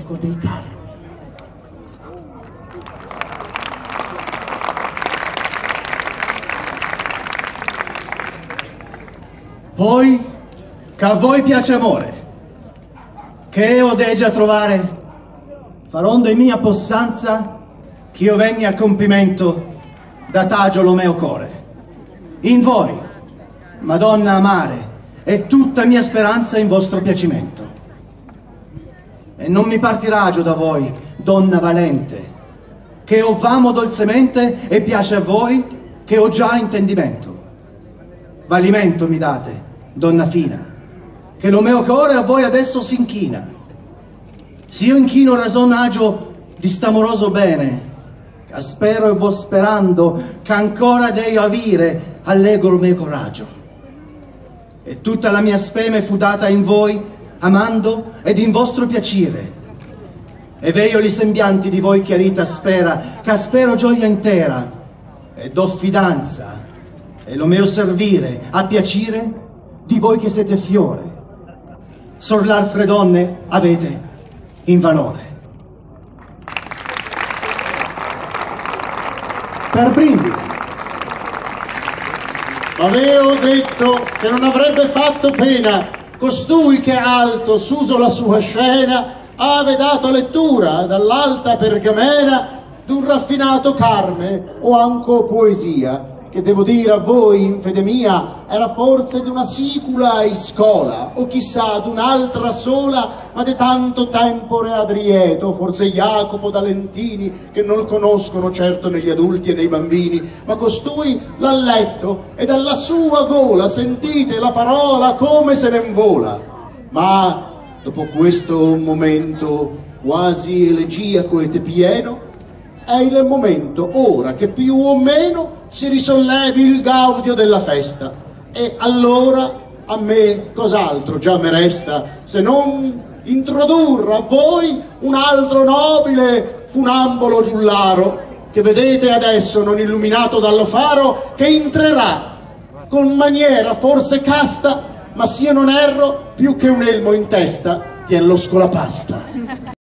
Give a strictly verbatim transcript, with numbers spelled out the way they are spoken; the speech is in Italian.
l'eco dei carri. Poi, che a voi piace amore, che io degia trovare, farondo in mia possanza, che io venni a compimento da tagio lo meo core. In voi, Madonna amare, e tutta mia speranza in vostro piacimento. E non mi partiragio da voi, donna valente, che io v'amo dolcemente e piace a voi, che ho già intendimento. Valimento mi date, donna fina, che lo meo core a voi adesso si inchina. Se io inchino rasonaggio di st'amoroso bene, che spero e vo sperando che ancora deio avire allegro mio coraggio. E tutta la mia speme fu data in voi, amando ed in vostro piacere. E veio li sembianti di voi chiarita spera, che spero gioia intera, e do fidanza, e lo mio servire a piacere di voi che siete fiore, sor l'altre donne avete in valore. Per brindisi. Avevo detto che non avrebbe fatto pena costui che alto s'uso la sua scena ave dato lettura dall'alta pergamena d'un raffinato carme o anco poesia, che devo dire a voi in fede mia era forse d'una sicula iscola o chissà d'un'altra sola, ma de tanto tempore Adrieto, forse Jacopo da Lentini, che non conoscono certo negli adulti e nei bambini, ma costui l'ha letto e dalla sua gola sentite la parola come se ne invola. Ma dopo questo momento quasi elegiaco e pieno è il momento ora che più o meno si risollevi il gaudio della festa, e allora a me cos'altro già me resta se non introdurre a voi un altro nobile funambolo giullaro che vedete adesso non illuminato dallo faro, che entrerà con maniera forse casta, ma se io non erro più che un elmo in testa tien lo scolapasta.